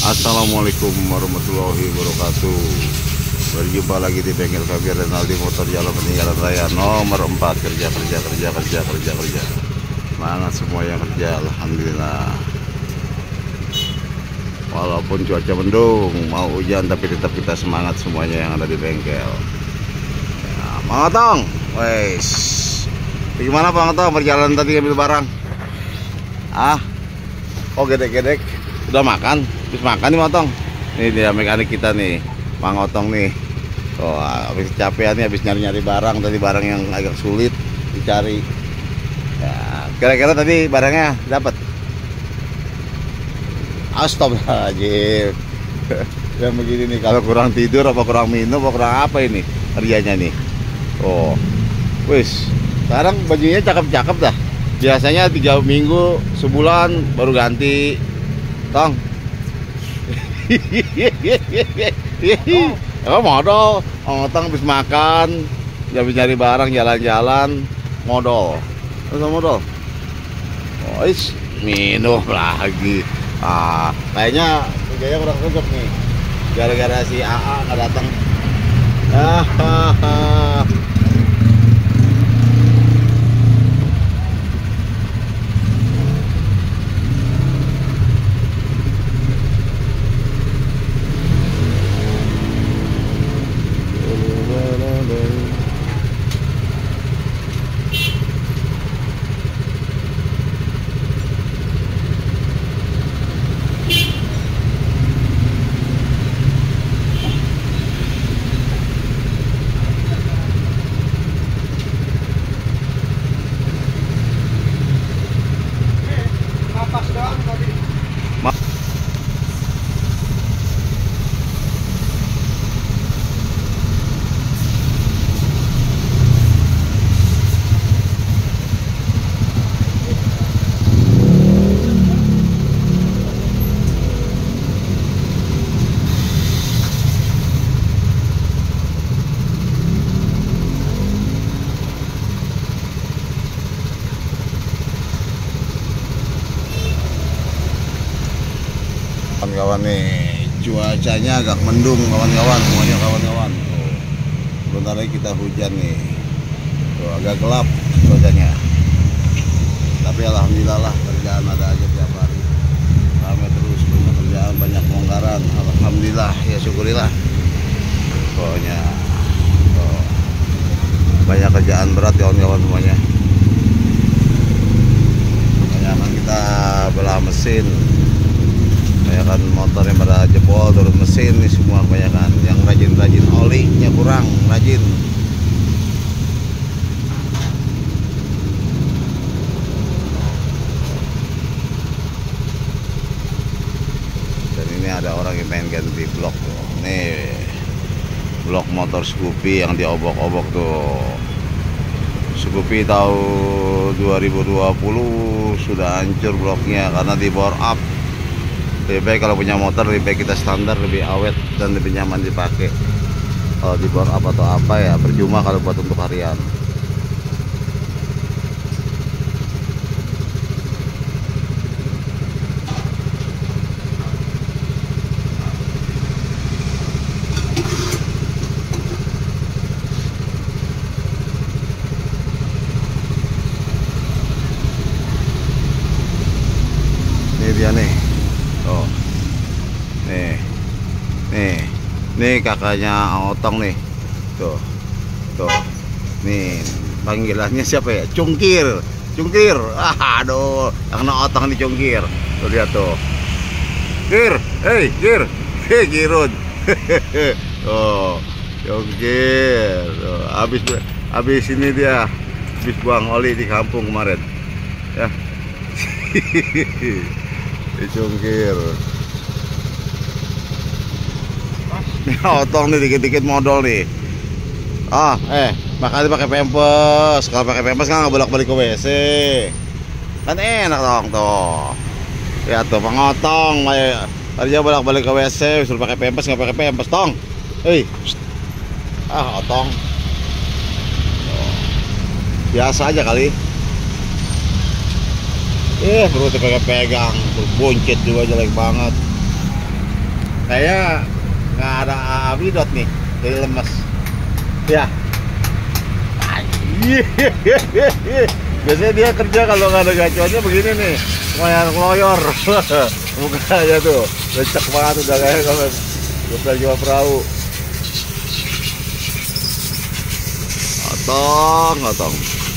Assalamualaikum warahmatullahi wabarakatuh. Berjumpa lagi di bengkel Kabir Renaldi Motor Jalan Peninggalan Raya nomor 4. Kerja. Semangat semua yang kerja, alhamdulillah. Walaupun cuaca mendung, mau hujan, tapi tetap kita semangat semuanya yang ada di bengkel. Ya, Bang Otong, wes. Gimana Bang Otong berjalan tadi ambil barang? Oh gedek-gedek. Udah makan? Habis makan nih Bang Otong. Ini dia mekanik kita nih, Bang Otong nih. Oh, habis capek nih, habis nyari-nyari barang. Tadi barang yang agak sulit dicari. Ya, kira-kira tadi barangnya dapat? Astagfirullahaladzim. Yang begini nih, kalau kurang tidur apa kurang minum apa kurang apa ini kerjanya nih. Oh, wis. Sekarang bajunya cakep-cakep dah. Biasanya 3 minggu, sebulan baru ganti. Tong. Oh, modal. Otong habis makan, habis nyari barang, jalan-jalan, modal. Terus modal. Oh, minum lagi. Kayaknya kerjanya kurang cocok nih. Gara-gara si AA nggak datang. Kawan-kawan nih, cuacanya agak mendung kawan-kawan, semuanya kawan-kawan. Bentar lagi kita hujan nih. Tuh, agak gelap cuacanya. Tapi alhamdulillah lah, kerjaan ada aja tiap hari. Ramai terus, banyak kerjaan, banyak bongkaran. Alhamdulillah, ya syukurilah. Pokoknya banyak kerjaan berat kawan-kawan semuanya. Banyak kita belah mesin. Kebanyakan motor yang pada jebol, turun mesin nih semua kebanyakan. Yang rajin-rajin olinya kurang rajin. Dan ini ada orang yang pengen ganti blok tuh. Nih blok motor Scoopy yang diobok-obok tuh. Scoopy tahun 2020 sudah hancur bloknya karena di bore up. Lebih baik kalau punya motor, lebih baik kita standar, lebih awet dan lebih nyaman dipakai. Kalau di bore up atau apa ya percuma kalau buat untuk harian. Ini dia nih. Oh, nih kakaknya Otong nih, tuh, nih panggilannya siapa ya? Cungkir. Aduh, karena Otong nih Cungkir. Tuh lihat tuh, Kir, Kirun. Oh, Cungkir. Tuh, habis ini dia, habis buang oli di kampung kemarin, ya. Dicungkir. Nih Otong nih dikit-dikit modal nih. Makanya pakai pempes. Kalau pakai pempes kan nggak bolak-balik ke WC. Kan enak dong tuh. Ya tuh Bang Otong, dia bolak-balik ke WC, suruh pakai pempes nggak pakai pempes, Tong. Otong. Biasa aja kali. Perutnya pegang-pegang, buncit juga jelek banget. Kayaknya nggak ada abidot nih, jadi lemes. Ya. Biasanya dia kerja kalau nggak ada gacuannya begini nih, ngoyor-ngoyor. Mukanya tuh lecek banget, udah kayak kalau udah jual perahu. Otong, otong.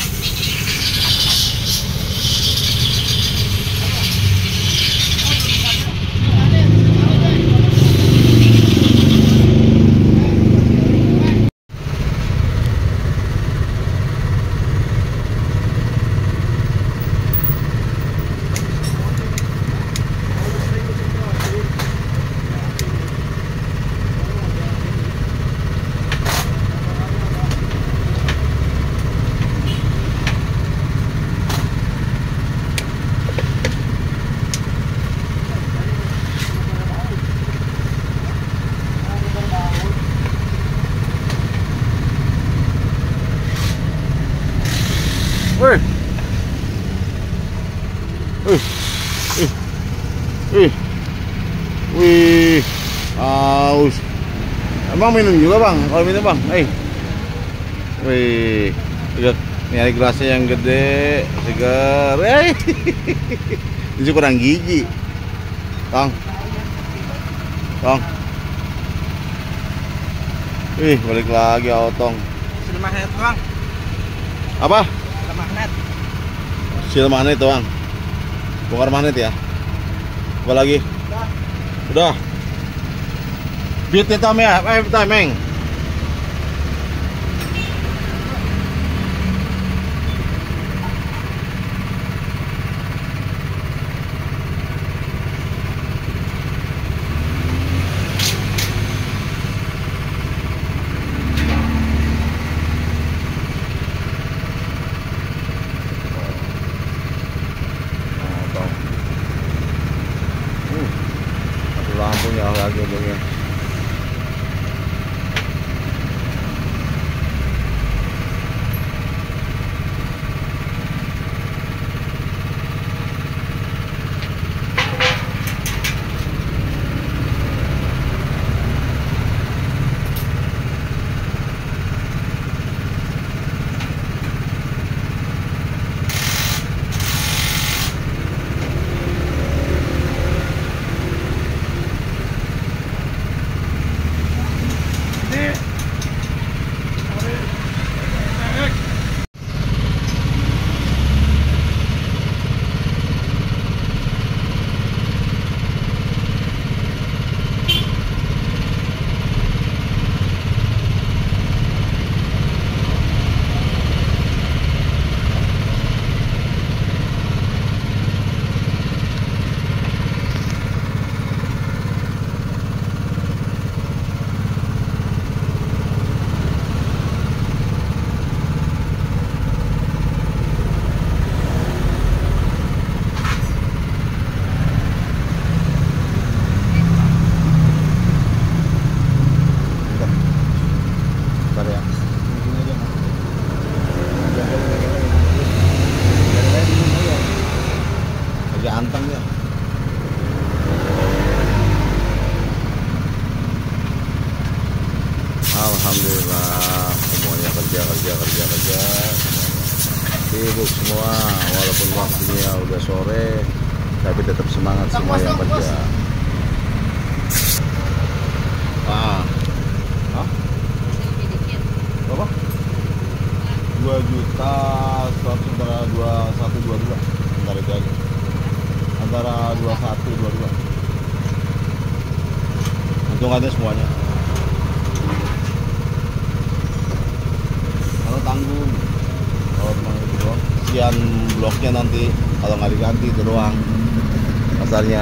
Wih, wih, aus. Emang minum juga bang? Kalau minum bang, wih, lihat nyari gelasnya yang gede, segar. Ini kurang gigi, tong, tong. Wih, balik lagi Otong. Sil magnet bang. Apa? Sil magnet. Sil magnet doang. Bongkar magnet ya. Apa lagi? Udah. Beat itu ya, timing. Lampunya lagi untungnya. Anteng ya. Alhamdulillah semuanya kerja semuanya. Sibuk semua walaupun waktunya udah sore tapi tetap semangat semua yang kerja. Berapa? 2.100.000 antara 2122. Bentar itu aja. Antara 21 22. Hitungannya semuanya. Kalau tanggung, kalau memang itu doang. Sekian bloknya nanti kalau nggak diganti itu doang pasarnya.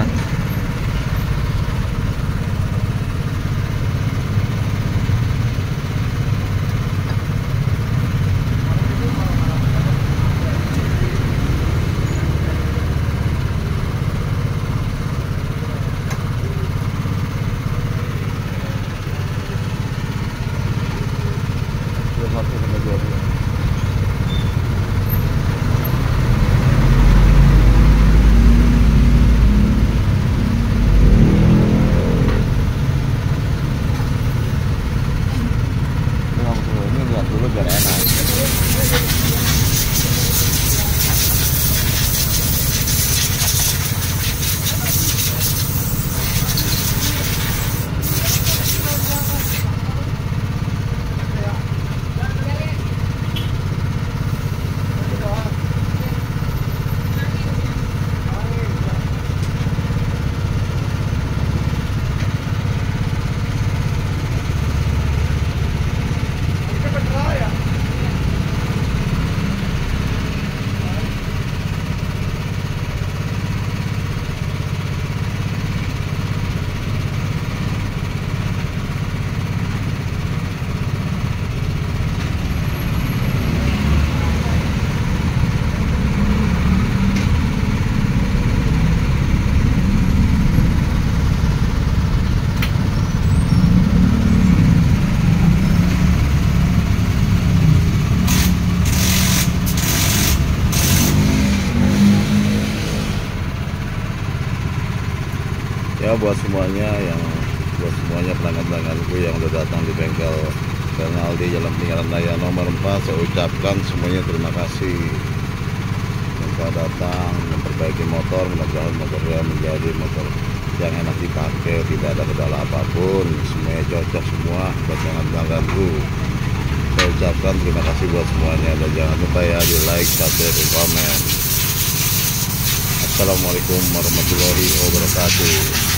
Ya buat semuanya pelanggan-pelangganku yang udah datang di bengkel Renaldi Jalan Peninggalan Raya nomor 4, saya ucapkan semuanya terima kasih yang telah datang memperbaiki motor. Mudah-mudahan motornya menjadi motor yang enak dipakai, tidak ada kendala apapun, semuanya cocok semua buat pelanggan-pelangganku. Saya ucapkan terima kasih buat semuanya, dan jangan lupa ya di like, subscribe, dan komen. Assalamualaikum warahmatullahi wabarakatuh.